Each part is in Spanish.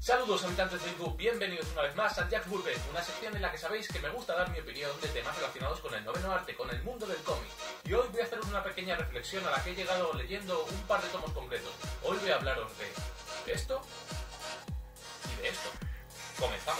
Saludos habitantes de YouTube, bienvenidos una vez más a Jack's Bullpen, una sección en la que sabéis que me gusta dar mi opinión de temas relacionados con el noveno arte, con el mundo del cómic. Y hoy voy a hacer una pequeña reflexión a la que he llegado leyendo un par de tomos concretos. Hoy voy a hablaros de esto y de esto. Comenzamos.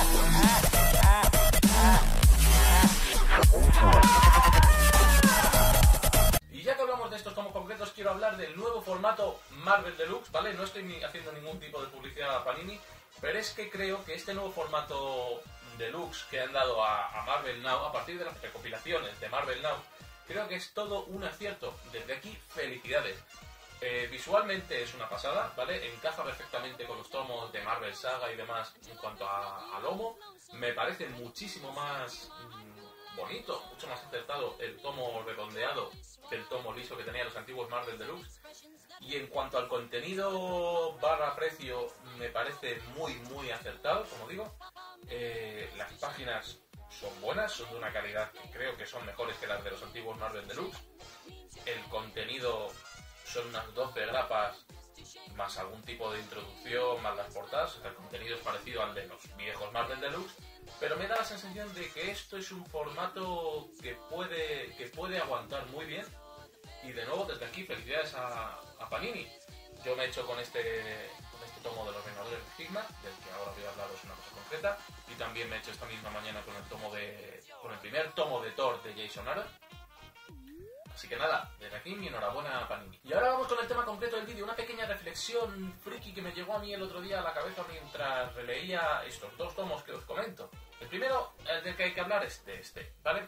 Y ya que hablamos de estos tomos concretos, quiero hablar del nuevo formato Marvel Deluxe, ¿vale? No estoy haciendo ningún tipo de publicidad a Panini, pero es que creo que este nuevo formato Deluxe que han dado a Marvel Now, a partir de las recopilaciones de Marvel Now, creo que es todo un acierto. Desde aquí, felicidades. Visualmente es una pasada, ¿vale? Encaja perfectamente con los tomos de Marvel Saga y demás en cuanto a lomo. Me parece muchísimo más bonito, mucho más acertado el tomo redondeado del tomo liso que tenía los antiguos Marvel Deluxe. Y en cuanto al contenido barra precio, me parece muy acertado, como digo. Las páginas son buenas, son de una calidad que creo que son mejores que las de los antiguos Marvel Deluxe. El contenido son unas 12 grapas más algún tipo de introducción, más las portadas. El contenido es parecido al de los viejos Marvel Deluxe, pero me da la sensación de que esto es un formato que puede aguantar muy bien. Y de nuevo, desde aquí, felicidades a Panini. Yo me he hecho con este tomo de los Vengadores de Hickman, del que ahora voy a hablaros una cosa concreta, y también me he hecho esta misma mañana con el primer tomo de Thor de Jason Aaron. Así que nada, desde aquí mi enhorabuena a Panini. Y ahora vamos con el tema concreto del vídeo, una pequeña reflexión friki que me llegó a mí el otro día a la cabeza mientras releía estos dos tomos que os comento. El primero, el del que hay que hablar es de este, ¿vale?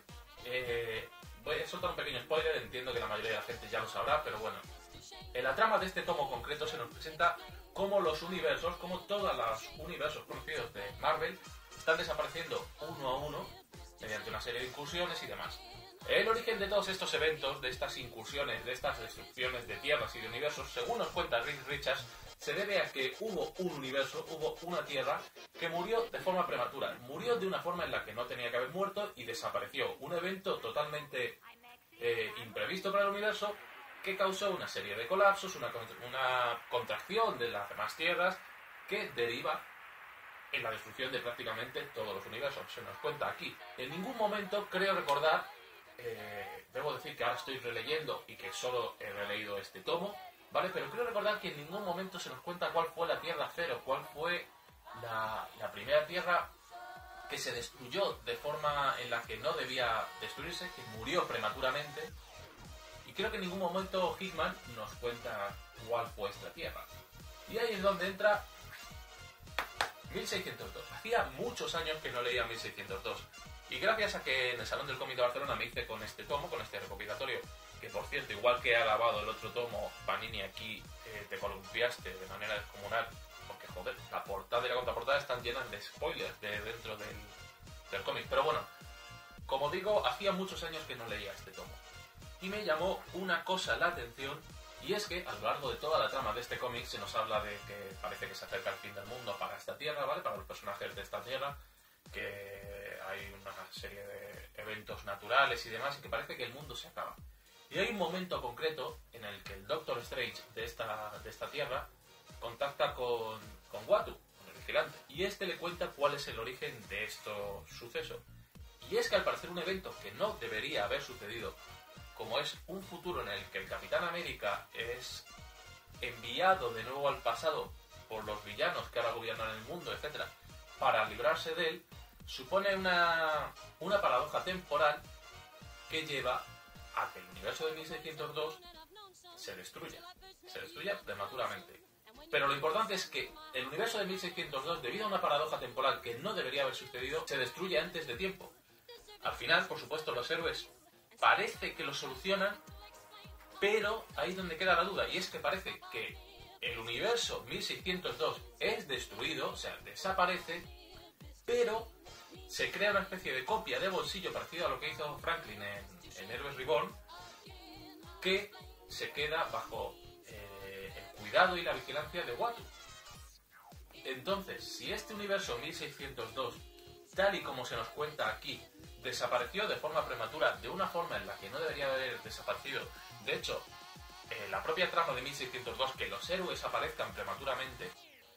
Voy a soltar un pequeño spoiler, entiendo que la mayoría de la gente ya lo sabrá, pero bueno. En la trama de este tomo concreto se nos presenta cómo los universos, cómo todos los universos conocidos de Marvel están desapareciendo uno a uno mediante una serie de incursiones y demás. El origen de todos estos eventos, de estas incursiones, de estas destrucciones de tierras y de universos, según nos cuenta Reed Richards, se debe a que hubo un universo, hubo una tierra que murió de forma prematura. Murió de una forma en la que no tenía que haber muerto y desapareció. Un evento totalmente imprevisto para el universo que causó una serie de colapsos, una contracción de las demás tierras que deriva en la destrucción de prácticamente todos los universos. Se nos cuenta aquí. En ningún momento creo recordar, debo decir que ahora estoy releyendo y que solo he releído este tomo, ¿vale? Pero creo recordar que en ningún momento se nos cuenta cuál fue la Tierra Cero, cuál fue la primera Tierra que se destruyó de forma en la que no debía destruirse, que murió prematuramente. Y creo que en ningún momento Hickman nos cuenta cuál fue esta Tierra. Y ahí es donde entra 1602. Hacía muchos años que no leía 1602. Y gracias a que en el Salón del Cómic de Barcelona me hice con este tomo, con este recopilatorio, que por cierto, igual que ha lavado el otro tomo, Panini aquí te columpiaste de manera descomunal, porque joder, la portada y la contraportada están llenas de spoilers dentro del cómic. Pero bueno, como digo, hacía muchos años que no leía este tomo. Y me llamó una cosa la atención, y es que a lo largo de toda la trama de este cómic se nos habla de que parece que se acerca el fin del mundo para esta tierra, ¿vale? Para los personajes de esta tierra, que hay una serie de eventos naturales y demás, y que parece que el mundo se acaba. Y hay un momento concreto en el que el Doctor Strange de esta tierra contacta con Uatu, con el vigilante, y este le cuenta cuál es el origen de estos sucesos. Y es que al parecer un evento que no debería haber sucedido, como es un futuro en el que el Capitán América es enviado de nuevo al pasado por los villanos que ahora gobiernan el mundo, etc., para librarse de él, supone una paradoja temporal que lleva a que el universo de 1602 se destruya prematuramente. Pero lo importante es que el universo de 1602, debido a una paradoja temporal que no debería haber sucedido, se destruye antes de tiempo. Al final, por supuesto, los héroes parece que lo solucionan, pero ahí es donde queda la duda, y es que parece que el universo 1602 es destruido, o sea, desaparece, pero se crea una especie de copia de bolsillo parecido a lo que hizo Franklin en Héroes Reborn, que se queda bajo el cuidado y la vigilancia de Uatu. Entonces, si este universo 1602, tal y como se nos cuenta aquí, desapareció de forma prematura, de una forma en la que no debería haber desaparecido, de hecho, la propia trama de 1602, que los héroes aparezcan prematuramente,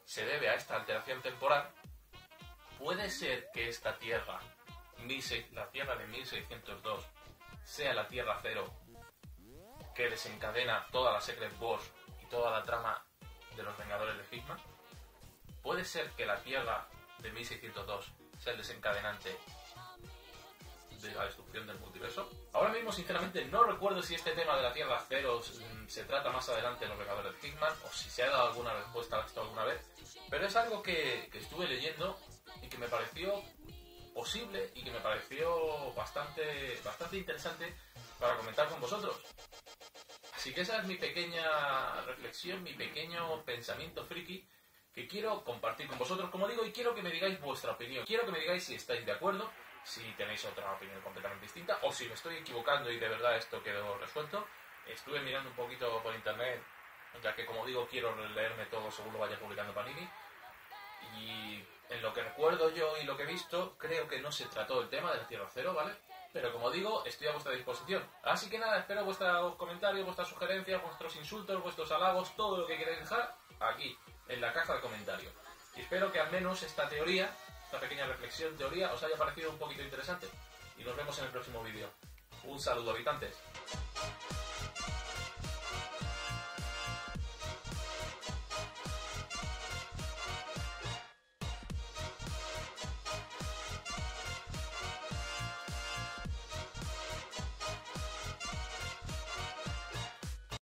se debe a esta alteración temporal, puede ser que esta Tierra, la Tierra de 1602, sea la Tierra Cero que desencadena toda la Secret Wars y toda la trama de los Vengadores de Hickman. Puede ser que la Tierra de 1602 sea el desencadenante de la destrucción del multiverso. Ahora mismo, sinceramente, no recuerdo si este tema de la Tierra Cero se trata más adelante en los Vengadores de Hickman o si se ha dado alguna respuesta a esto alguna vez, pero es algo que estuve leyendo y que me pareció posible y que me pareció bastante interesante para comentar con vosotros. Así que esa es mi pequeña reflexión, mi pequeño pensamiento friki que quiero compartir con vosotros, como digo, y quiero que me digáis vuestra opinión. Quiero que me digáis si estáis de acuerdo, si tenéis otra opinión completamente distinta, o si me estoy equivocando y de verdad esto quedó resuelto. Estuve mirando un poquito por internet, ya que, como digo, quiero leerme todo según lo vaya publicando Panini. Y en lo que recuerdo yo y lo que he visto, creo que no se trató el tema de la Tierra Cero, ¿vale? Pero como digo, estoy a vuestra disposición. Así que nada, espero vuestros comentarios, vuestras sugerencias, vuestros insultos, vuestros halagos, todo lo que queráis dejar aquí, en la caja de comentarios. Y espero que al menos esta teoría, esta pequeña reflexión, teoría, os haya parecido un poquito interesante. Y nos vemos en el próximo vídeo. Un saludo, habitantes.